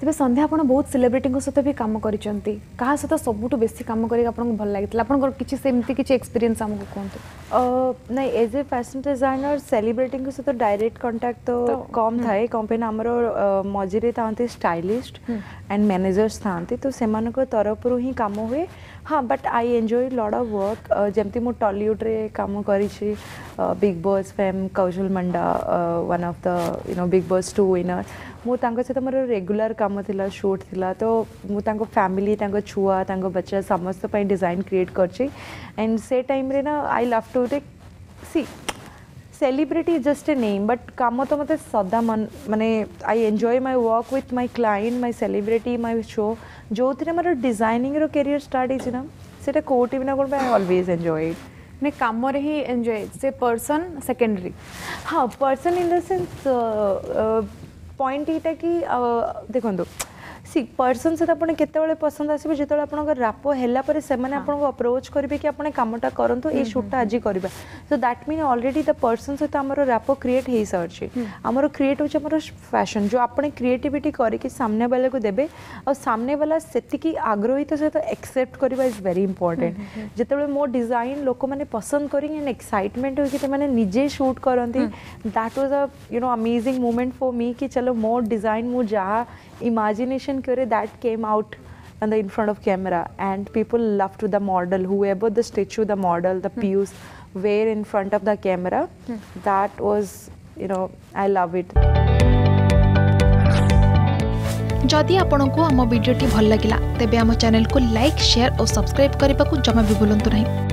तेज संध्या आप बहुत सेलिब्रिटी सहित भी कम कर सहित सबुठ बेसी कम कर भल लगी आपमती किसी एक्सपीरियंस आमको कहतु नहीं as a fashion designer celebrity सहित डायरेक्ट कांटेक्ट तो कम थाए कम आमर मझे था स्टाइलिस्ट एंड मैनेजर्स था तो से तरफ ही कम हुए हाँ but I enjoy lot of work जमती मु टॉलीवुड रे काम करी Bigg Boss fame Kaushal Manda one of the Bigg Boss 2 winner मु सहित मोर रेगुलर काम थिला शूट थिला तो मु फैमिली छुआ बच्चा समस्त डिजाइन क्रिएट करची एंड से टाइम रे ना I love to take see celebrity is just a name but काम तो मत सदा मन माने I enjoy my work with my client my celebrity my show जो थे मोर डिजाइनिंग रो करियर स्टार्ट होना से कोटी भी ना कोट आई ऑलवेज एंजॉय इट नहीं कम ही एंजॉय से पर्सन सेकेंडरी हाँ person in the sense point यहाँ कि देखो सी पर्सन से आपने केतबेले पसंद आसो जो आप राप है से अप्रोच करेंगे कि आपने कमटा करूँ ये शूटा आज करवा so that mean already the person सहित आम राप क्रिएट हो सारी आमर क्रिएट हो फैशन जो आपने क्रिएटिविटी करके सामने वाले को देवे और सामने वाला से आग्रहित सहित एक्सेप्ट करवा इज वेरी इंपोर्टेंट जिते मो डिजाइन लोक मैंने पसंद करेंगे एंड एक्साइटमेंट होकर निजे शूट करती that was a amazing moment for me कि चलो मो डिजाइन मु जहाँ imagination करे that came out on the in front of camera and people loved to the model whoever the statue the model the piece were in front of the camera that was I love it जदि आपंक आम भिडी भल लगा तेब आम channel को like share और subscribe करने को जमा भी भूलु नहीं।